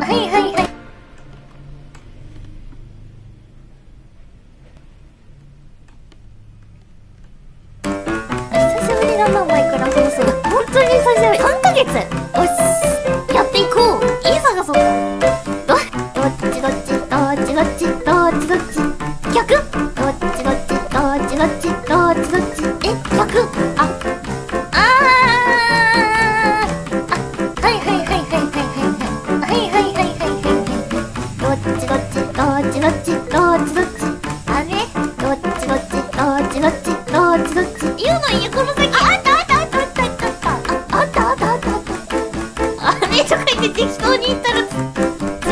はいはいはい。久しぶりだな、マイクラ放送。本当に久しぶり。3ヶ月。よし、やっていこう。いい探そうか。どっちどっちどっちどっちどっちどっち逆どっちどっちどっちどっちどっちどっち逆はいはいはいはいはいはいはいはいはいはいどっちどっちどっちどっちどっちどっちあれどっちどっちどっちどっちどっちどっち言うのいいこの先あったあったあったあったあったあったあったあったあったあれとか言って適当に言ったら